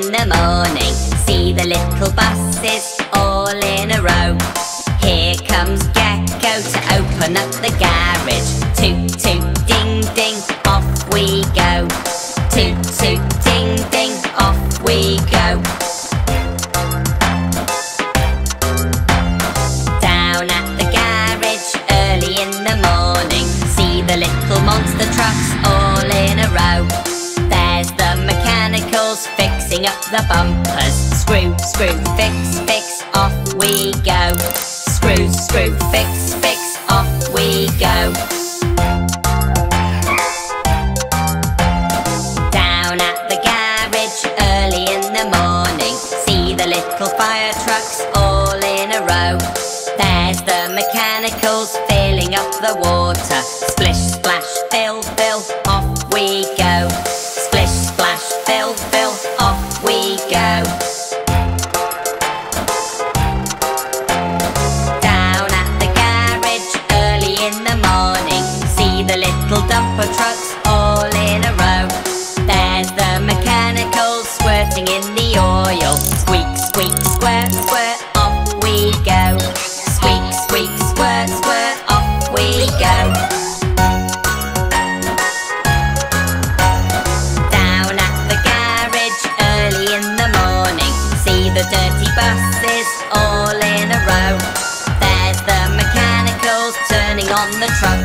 in the morning, see the little buses all in a row. Here comes Gecko to open up the garage. Toot toot ding ding, off we go. Toot toot ding ding, off we go. Down at the garage early in the morning, see the little monster trucks all in a row. There's the mechanicals fixing up the bumpers. Screw, screw, fix, fix, off we go. Screw, screw, fix, fix, off we go. Down at the garage early in the morning, see the little fire trucks all in a row. There's the mechanicals filling up the water. Splish, splash, fill, fill, off we go. Splish, splash, fill, fill, off we go. Down at the garage early in the morning, see the little dumper trucks all in a row. There's the mechanicals squirting in the oil. Squeak, squeak, squirt, squirt, off we go. Squeak, squeak, squirt, squirt, off we go. Down at the garage early in the morning, see the dirty buses all in a row. There's the mechanicals turning on the truck.